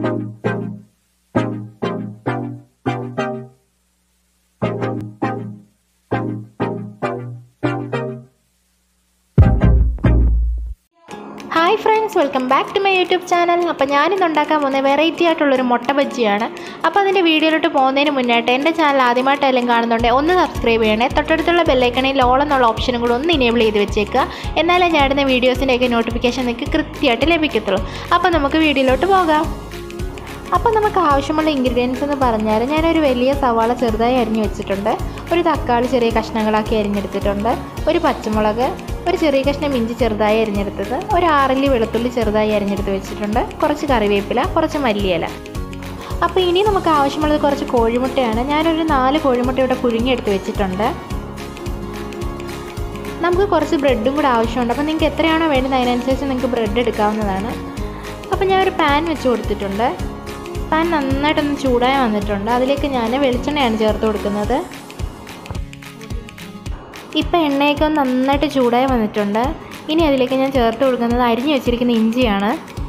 Hi friends, welcome back to my YouTube channel. അപ്പോൾ ഞാൻ ഇന്ന് ഉണ്ടാക്കാൻ പോകുന്ന വെറൈറ്റി ആയിട്ടുള്ള ഒരു മുട്ട ബജ്ജിയാണ്. അപ്പോൾ അതിന്റെ വീഡിയോയിലോട്ട് പോകുന്നതിന് മുന്നേട്ട് എൻ്റെ ചാനൽ ആദ്യമായിട്ടെല്ലാം കാണുന്നുണ്ടെങ്കിൽ ഒന്ന് സബ്സ്ക്രൈബ് ചെയ്യണേ. തൊട്ടടുത്തുള്ള ബെൽ ഐക്കണിൽ ഓൾ എന്നുള്ള ഓപ്ഷനും കൂടി ഒന്ന് എനേബിൾ ചെയ്ത് വെച്ചേക്കുക. എന്നാലേ ഞാൻ ഇടുന്ന വീഡിയോസിൻ്റെയൊക്കെ നോട്ടിഫിക്കേഷൻ നിങ്ങൾക്ക് കൃത്യമായിട്ട് ലഭിക്കത്തുള്ളൂ. അപ്പോൾ നമുക്ക് വീഡിയോയിലോട്ട് പോകാം. അപ്പോൾ നമുക്ക് ആവശ്യമുള്ള ഇൻഗ്രീഡിയൻസ് എന്ന് പറഞ്ഞാൽ ഞാനൊരു വലിയ സവാള ചെറുതായി അരിഞ്ഞു വെച്ചിട്ടുണ്ട്, ഒരു തക്കാളി ചെറിയ കഷ്ണങ്ങളാക്കി അരിഞ്ഞെടുത്തിട്ടുണ്ട്, ഒരു പച്ചമുളക്, ഒരു ചെറിയ കഷ്ണം ഇഞ്ചി ചെറുതായി അരിഞ്ഞെടുത്തത്, ഒരു 6 അല്ലി വെളുത്തുള്ളി ചെറുതായി അരിഞ്ഞെടുത്ത് വെച്ചിട്ടുണ്ട്, കുറച്ച് കറിവേപ്പില, കുറച്ച് മല്ലിയില. അപ്പോൾ ഇനി നമുക്ക് ആവശ്യമുള്ളത് കുറച്ച് കോഴിമുട്ടയാണ്. ഞാനൊരു 4 കോഴിമുട്ട ഇവിടെ പുഴുങ്ങിയെടുത്ത് വെച്ചിട്ടുണ്ട്. നമുക്ക് കുറച്ച് ബ്രെഡും കൂടെ ആവശ്യമുണ്ട്. അപ്പോൾ നിങ്ങൾക്ക് എത്രയാണോ വേണ്ടത് അതിനനുസരിച്ച് നിങ്ങൾക്ക് ബ്രെഡ് എടുക്കാവുന്നതാണ്. അപ്പോൾ ഞാനൊരു പാൻ വെച്ച് കൊടുത്തിട്ടുണ്ട്. പാൻ നന്നായിട്ടൊന്ന് ചൂടായി വന്നിട്ടുണ്ട്. അതിലേക്ക് ഞാൻ വെളിച്ചെണ്ണയാണ് ചേർത്ത് കൊടുക്കുന്നത്. ഇപ്പോൾ എണ്ണയൊക്കെ ഒന്ന് നന്നായിട്ട് ചൂടായി വന്നിട്ടുണ്ട്. ഇനി അതിലേക്ക് ഞാൻ ചേർത്ത് കൊടുക്കുന്നത് അരിഞ്ഞു വെച്ചിരിക്കുന്ന ഇഞ്ചിയാണ്.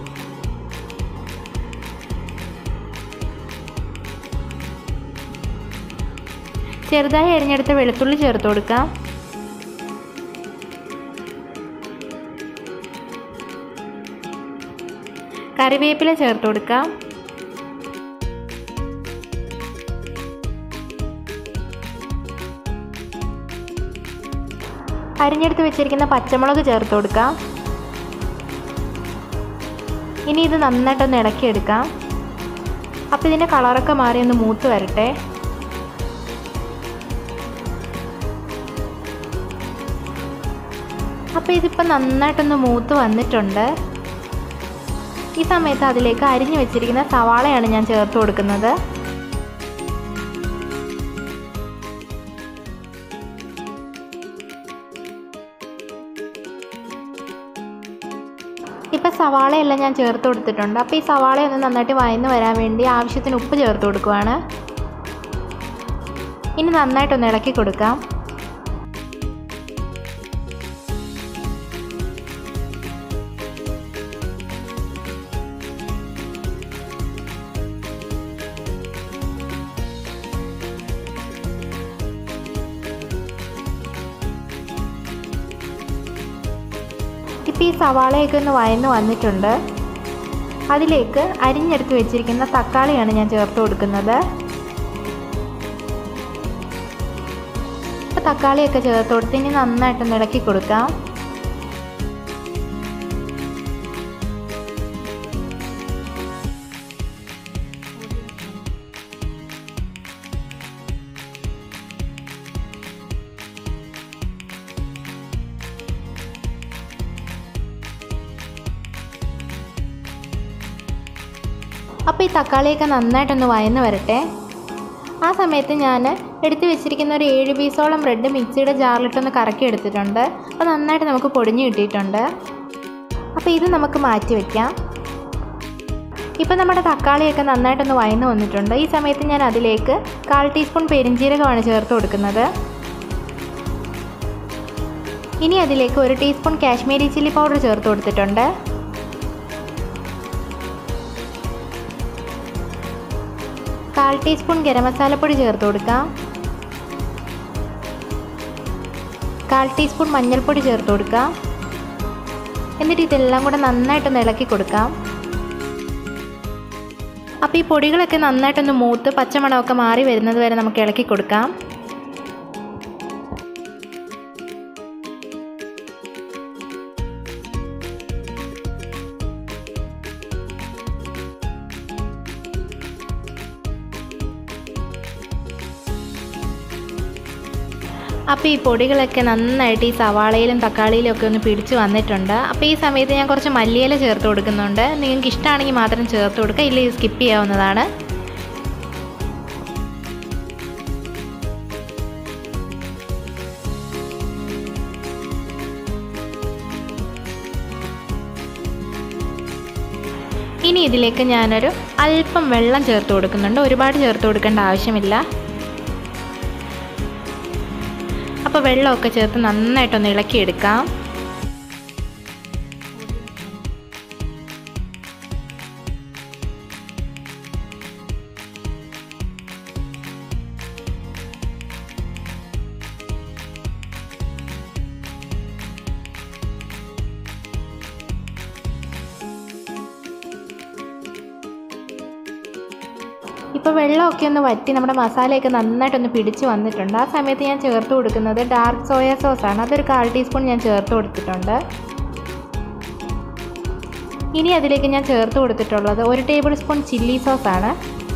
ചെറുതായി അരിഞ്ഞെടുത്ത വെളുത്തുള്ളി ചേർത്ത് കൊടുക്കാം. കറിവേപ്പില ചേർത്ത് കൊടുക്കാം. അരിഞ്ഞെടുത്ത് വെച്ചിരിക്കുന്ന പച്ചമുളക് ചേർത്ത് കൊടുക്കാം. ഇനി ഇത് നന്നായിട്ടൊന്ന് ഇളക്കിയെടുക്കാം. അപ്പോൾ ഇതിൻ്റെ കളറൊക്കെ മാറി ഒന്ന് മൂത്ത് വരട്ടെ. അപ്പോൾ ഇതിപ്പോൾ നന്നായിട്ടൊന്ന് മൂത്ത് വന്നിട്ടുണ്ട്. ഈ സമയത്ത് അതിലേക്ക് അരിഞ്ഞു വെച്ചിരിക്കുന്ന സവാളയാണ് ഞാൻ ചേർത്ത് കൊടുക്കുന്നത്. ഇപ്പോൾ സവാളയെല്ലാം ഞാൻ ചേർത്ത് കൊടുത്തിട്ടുണ്ട്. അപ്പോൾ ഈ സവാളയൊന്ന് നന്നായിട്ട് വഴന്ന് വരാൻ വേണ്ടി ആവശ്യത്തിന് ഉപ്പ് ചേർത്ത് കൊടുക്കുവാണ്. ഇനി നന്നായിട്ടൊന്ന് ഇളക്കി കൊടുക്കാം. ഇപ്പോൾ ഈ സവാളയൊക്കെ ഒന്ന് വഴന്ന് വന്നിട്ടുണ്ട്. അതിലേക്ക് അരിഞ്ഞെടുത്ത് വെച്ചിരിക്കുന്ന തക്കാളിയാണ് ഞാൻ ചേർത്ത് കൊടുക്കുന്നത്. അപ്പോൾ തക്കാളിയൊക്കെ ചേർത്ത് കൊടുത്ത് ഇനി നന്നായിട്ടൊന്ന് ഇളക്കി കൊടുക്കാം. അപ്പോൾ ഈ തക്കാളിയൊക്കെ നന്നായിട്ടൊന്ന് വഴന്ന് വരട്ടെ. ആ സമയത്ത് ഞാൻ എടുത്ത് വെച്ചിരിക്കുന്ന ഒരു 7 പീസോളം ബ്രെഡ് മിക്സിയുടെ ജാറിലിട്ടൊന്ന് കറക്കി എടുത്തിട്ടുണ്ട്. അപ്പോൾ നന്നായിട്ട് നമുക്ക് പൊടിഞ്ഞ് കിട്ടിയിട്ടുണ്ട്. അപ്പോൾ ഇത് നമുക്ക് മാറ്റി വയ്ക്കാം. ഇപ്പോൾ നമ്മുടെ തക്കാളിയൊക്കെ നന്നായിട്ടൊന്ന് വഴന്ന് വന്നിട്ടുണ്ട്. ഈ സമയത്ത് ഞാൻ അതിലേക്ക് 1/4 ടീസ്പൂൺ പെരിഞ്ജീരകമാണ് ചേർത്ത് കൊടുക്കുന്നത്. ഇനി അതിലേക്ക് 1 ടീസ്പൂൺ കാശ്മീരി ചില്ലി പൗഡർ ചേർത്ത് കൊടുത്തിട്ടുണ്ട്. 1/4 ടീസ്പൂൺ ഗരം മസാലപ്പൊടി ചേർത്ത് കൊടുക്കാം. 1/4 ടീസ്പൂൺ മഞ്ഞൾപ്പൊടി ചേർത്ത് കൊടുക്കാം. എന്നിട്ട് ഇതെല്ലാം കൂടെ നന്നായിട്ടൊന്ന് ഇളക്കി കൊടുക്കാം. അപ്പോൾ ഈ പൊടികളൊക്കെ നന്നായിട്ടൊന്ന് മൂത്ത് പച്ചമണമൊക്കെ മാറി വരുന്നത് വരെ നമുക്ക് ഇളക്കി കൊടുക്കാം. അപ്പോൾ ഈ പൊടികളൊക്കെ നന്നായിട്ട് ഈ സവാളയിലും തക്കാളിയിലും ഒക്കെ ഒന്ന് പിടിച്ച് വന്നിട്ടുണ്ട്. അപ്പോൾ ഈ സമയത്ത് ഞാൻ കുറച്ച് മല്ലിയില ചേർത്ത് കൊടുക്കുന്നുണ്ട്. നിങ്ങൾക്ക് ഇഷ്ടമാണെങ്കിൽ മാത്രം ചേർത്ത് കൊടുക്കുക, ഇല്ലെങ്കിൽ സ്കിപ്പ് ചെയ്യാവുന്നതാണ്. ഇനി ഇതിലേക്ക് ഞാനൊരു അല്പം വെള്ളം ചേർത്ത് കൊടുക്കുന്നുണ്ട്. ഒരുപാട് ചേർത്ത് കൊടുക്കേണ്ട ആവശ്യമില്ല. അപ്പോൾ വെള്ളമൊക്കെ ചേർത്ത് നന്നായിട്ടൊന്ന് ഇളക്കിയെടുക്കാം. ഇപ്പോൾ വെള്ളമൊക്കെ ഒന്ന് വറ്റി നമ്മുടെ മസാലയൊക്കെ നന്നായിട്ടൊന്ന് പിടിച്ച് വന്നിട്ടുണ്ട്. ആ സമയത്ത് ഞാൻ ചേർത്ത് കൊടുക്കുന്നത് ഡാർക്ക് സോയ സോസാണ്. അതൊരു 1/4 ടീസ്പൂൺ ഞാൻ ചേർത്ത് കൊടുത്തിട്ടുണ്ട്. ഇനി അതിലേക്ക് ഞാൻ ചേർത്ത് കൊടുത്തിട്ടുള്ളത് 1 ടേബിൾ സ്പൂൺ ചില്ലി സോസാണ്.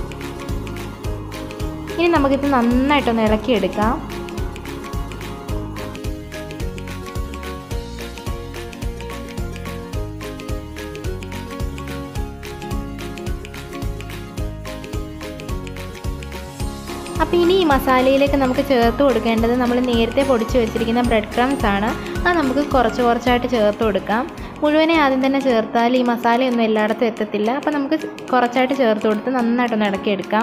ഇനി നമുക്കിത് നന്നായിട്ടൊന്ന് ഇളക്കിയെടുക്കാം. അപ്പോൾ ഇനി ഈ മസാലയിലേക്ക് നമുക്ക് ചേർത്ത് കൊടുക്കേണ്ടത് നമ്മൾ നേരത്തെ പൊടിച്ച് വെച്ചിരിക്കുന്ന ബ്രെഡ് ക്രംസ് ആണ്. അത് നമുക്ക് കുറച്ച് കുറച്ചായിട്ട് ചേർത്ത് കൊടുക്കാം. മുഴുവനെ ആദ്യം തന്നെ ചേർത്താൽ ഈ മസാലയൊന്നും എല്ലായിടത്തും എത്തത്തില്ല. അപ്പോൾ നമുക്ക് കുറച്ചായിട്ട് ചേർത്ത് കൊടുത്ത് നന്നായിട്ടൊന്ന് ഇളക്കിയെടുക്കാം.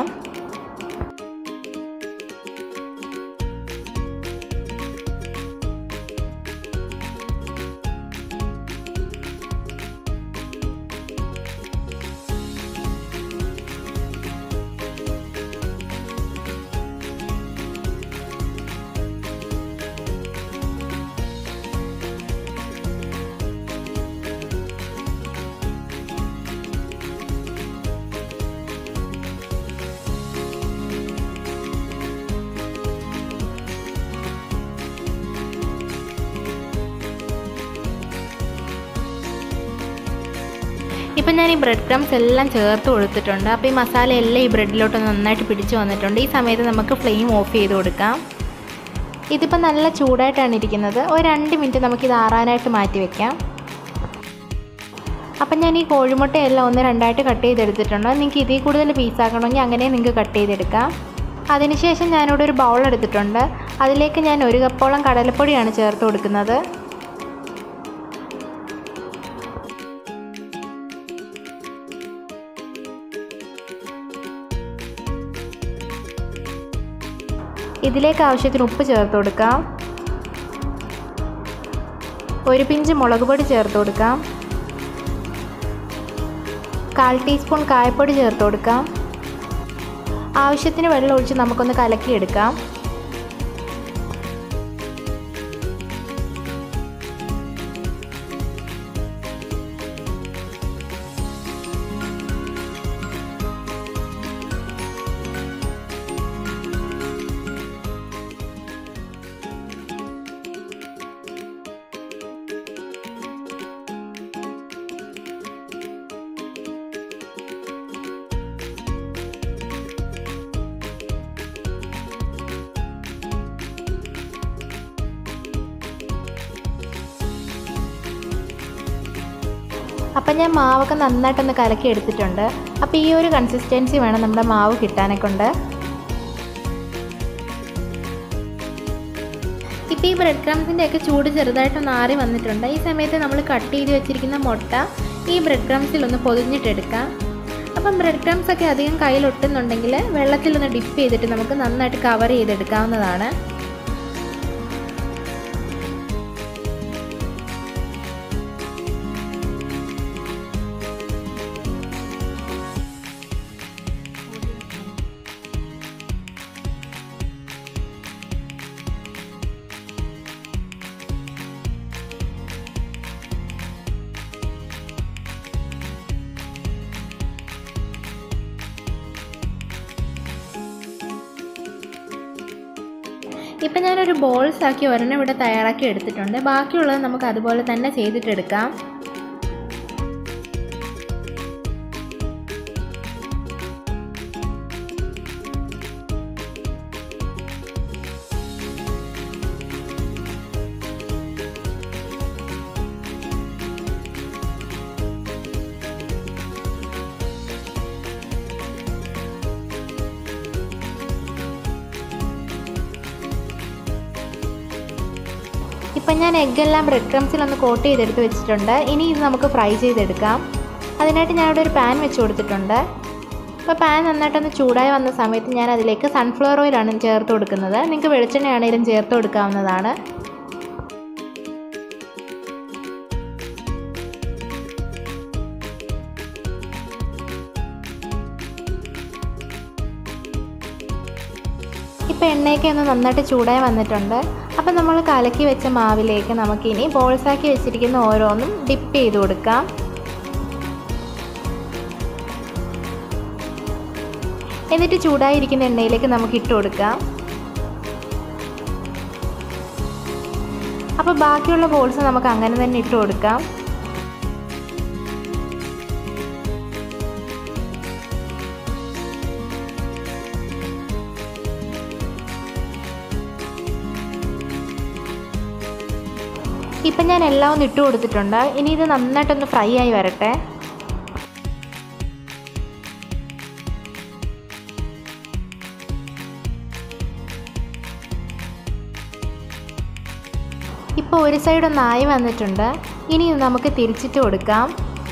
ഇപ്പം ഞാൻ ഈ ബ്രെഡ് ക്രംസ് എല്ലാം ചേർത്ത് കൊടുത്തിട്ടുണ്ട്. അപ്പോൾ ഈ മസാല എല്ലാം ഈ ബ്രെഡിലോട്ട് നന്നായിട്ട് പിടിച്ച് വന്നിട്ടുണ്ട്. ഈ സമയത്ത് നമുക്ക് ഫ്ലെയിം ഓഫ് ചെയ്ത് കൊടുക്കാം. ഇതിപ്പോൾ നല്ല ചൂടായിട്ടാണ് ഇരിക്കുന്നത്. ഒരു 2 മിനിറ്റ് നമുക്കിത് ആറാനായിട്ട് മാറ്റി വയ്ക്കാം. അപ്പം ഞാൻ ഈ കോഴിമുട്ടയെല്ലാം 1-2 കട്ട് ചെയ്തെടുത്തിട്ടുണ്ട്. നിങ്ങൾക്ക് ഇതിൽ കൂടുതൽ പീസാക്കണമെങ്കിൽ അങ്ങനെ നിങ്ങൾക്ക് കട്ട് ചെയ്തെടുക്കാം. അതിനുശേഷം ഞാനിവിടെ ഒരു ബൗൾ എടുത്തിട്ടുണ്ട്. അതിലേക്ക് ഞാൻ 1 കപ്പോളം കടലപ്പൊടിയാണ് ചേർത്ത് കൊടുക്കുന്നത്. ഇതിലേക്ക് ആവശ്യത്തിന് ഉപ്പ് ചേർത്ത് കൊടുക്കാം. 1 പിഞ്ച് മുളക് പൊടി ചേർത്ത് കൊടുക്കാം. 1/4 ടീസ്പൂൺ കായപ്പൊടി ചേർത്ത് കൊടുക്കാം. ആവശ്യത്തിന് വെള്ളം ഒഴിച്ച് നമുക്കൊന്ന് കലക്കിയെടുക്കാം. അപ്പം ഞാൻ മാവൊക്കെ നന്നായിട്ടൊന്ന് കലക്കി എടുത്തിട്ടുണ്ട്. അപ്പോൾ ഈ ഒരു കൺസിസ്റ്റൻസി വേണം നമ്മുടെ മാവ് കിട്ടാനെ കൊണ്ട്. ഇപ്പോൾ ഈ ബ്രെഡ് ക്രംസിൻ്റെയൊക്കെ ചൂട് ചെറുതായിട്ടൊന്ന് ആറി വന്നിട്ടുണ്ട്. ഈ സമയത്ത് നമ്മൾ കട്ട് ചെയ്ത് വെച്ചിരിക്കുന്ന മുട്ട ഈ ബ്രെഡ് ക്രംസിലൊന്ന് പൊതിഞ്ഞിട്ടെടുക്കാം. അപ്പം ബ്രെഡ് ക്രംസൊക്കെ അധികം കയ്യിലൊട്ടുന്നുണ്ടെങ്കിൽ വെള്ളത്തിലൊന്ന് ഡിപ്പ് ചെയ്തിട്ട് നമുക്ക് നന്നായിട്ട് കവർ ചെയ്തെടുക്കാവുന്നതാണ്. ഇപ്പം ഞാനൊരു ബോൾസ് ആക്കി ഒരെണ്ണം ഇവിടെ തയ്യാറാക്കി എടുത്തിട്ടുണ്ട്. ബാക്കിയുള്ളത് നമുക്ക് അതുപോലെ തന്നെ ചെയ്തിട്ടെടുക്കാം. ഇപ്പം ഞാൻ എഗ്ഗെല്ലാം ബ്രെഡ് ക്രംസിലൊന്ന് കോട്ട് ചെയ്തെടുത്ത് വെച്ചിട്ടുണ്ട്. ഇനി ഇത് നമുക്ക് ഫ്രൈ ചെയ്തെടുക്കാം. അതിനായിട്ട് ഞാനിവിടെ ഒരു പാൻ വെച്ച് കൊടുത്തിട്ടുണ്ട്. അപ്പോൾ പാൻ നന്നായിട്ടൊന്ന് ചൂടായി വന്ന സമയത്ത് ഞാൻ അതിലേക്ക് സൺഫ്ലവർ ഓയിലാണ് ചേർത്ത് കൊടുക്കുന്നത്. നിങ്ങൾക്ക് വെളിച്ചെണ്ണയാണെങ്കിലും ചേർത്ത് കൊടുക്കാവുന്നതാണ്. ഇപ്പോൾ എണ്ണയൊക്കെ ഒന്ന് നന്നായിട്ട് ചൂടായി വന്നിട്ടുണ്ട്. അപ്പോൾ നമ്മൾ കലക്കി വെച്ച മാവിലേക്ക് നമുക്കിനി ബോൾസാക്കി വെച്ചിരിക്കുന്ന ഓരോന്നും ഡിപ്പ് ചെയ്ത് കൊടുക്കാം. എന്നിട്ട് ചൂടായിരിക്കുന്ന എണ്ണയിലേക്ക് നമുക്ക് ഇട്ട് കൊടുക്കാം. അപ്പോൾ ബാക്കിയുള്ള ബോൾസ് നമുക്ക് അങ്ങനെ തന്നെ ഇട്ട് കൊടുക്കാം. ഇപ്പം ഞാൻ എല്ലാം ഒന്ന് ഇട്ട് കൊടുത്തിട്ടുണ്ട്. ഇനി ഇത് നന്നായിട്ടൊന്ന് ഫ്രൈ ആയി വരട്ടെ. ഇപ്പോൾ ഒരു സൈഡ് ഒന്ന് ആയി വന്നിട്ടുണ്ട്. ഇനി നമുക്ക് തിരിച്ചിട്ട് കൊടുക്കാം.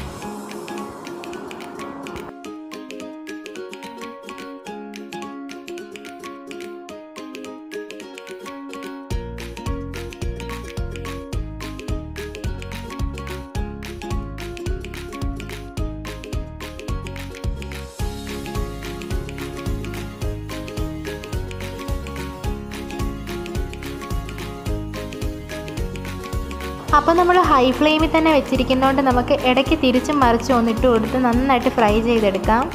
അപ്പോൾ നമ്മൾ ഹൈ ഫ്ലെയിമിൽ തന്നെ വെച്ചിരിക്കുന്നതുകൊണ്ട് നമുക്ക് ഇടയ്ക്ക് തിരിച്ചും മറിച്ചും ഒന്നിട്ട് കൊടുത്ത് നന്നായിട്ട് ഫ്രൈ ചെയ്തെടുക്കാം.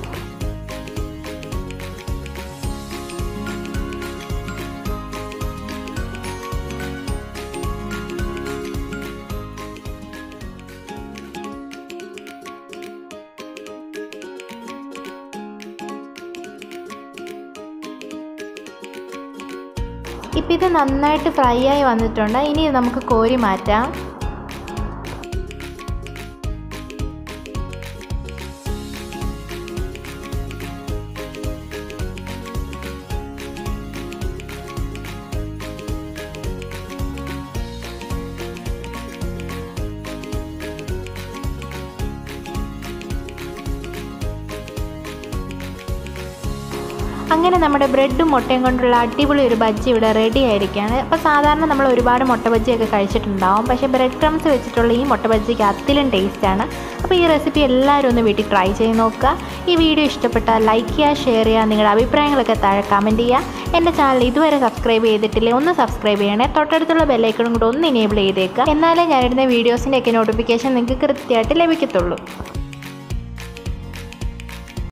ഇപ്പോൾ ഇത് നന്നായിട്ട് ഫ്രൈ ആയി വന്നിട്ടുണ്ട്. ഇനി നമുക്ക് കോരി മാറ്റാം. അങ്ങനെ നമ്മുടെ ബ്രെഡും മുട്ടയും കൊണ്ടുള്ള അടിപൊളി ഒരു ബജ്ജി ഇവിടെ റെഡി ആയിരിക്കുകയാണ്. അപ്പോൾ സാധാരണ നമ്മൾ ഒരുപാട് മുട്ട ബജ്ജിയൊക്കെ കഴിച്ചിട്ടുണ്ടാവും. പക്ഷേ ബ്രെഡ് ക്രംസ് വെച്ചിട്ടുള്ള ഈ മുട്ട ബജ്ജിക്ക് അതിലും ടേസ്റ്റാണ്. അപ്പോൾ ഈ റെസിപ്പി എല്ലാവരും ഒന്ന് വീട്ടിൽ ട്രൈ ചെയ്ത് നോക്കുക. ഈ വീഡിയോ ഇഷ്ടപ്പെട്ടാൽ ലൈക്ക് ചെയ്യുക, ഷെയർ ചെയ്യുക, നിങ്ങളുടെ അഭിപ്രായങ്ങളൊക്കെ താഴെ കമൻറ്റ് ചെയ്യുക. എൻ്റെ ചാനൽ ഇതുവരെ സബ്സ്ക്രൈബ് ചെയ്തിട്ടില്ലേ ഒന്ന് സബ്സ്ക്രൈബ് ചെയ്യണേ. തൊട്ടടുത്തുള്ള ബെല്ലൈക്കണും കൂടെ ഒന്ന് എനേബിൾ ചെയ്തേക്കുക. എന്നാലേ ഞാനിടുന്ന വീഡിയോസിൻ്റെയൊക്കെ നോട്ടിഫിക്കേഷൻ നിങ്ങൾക്ക് കൃത്യമായിട്ട് ലഭിക്കത്തുള്ളൂ.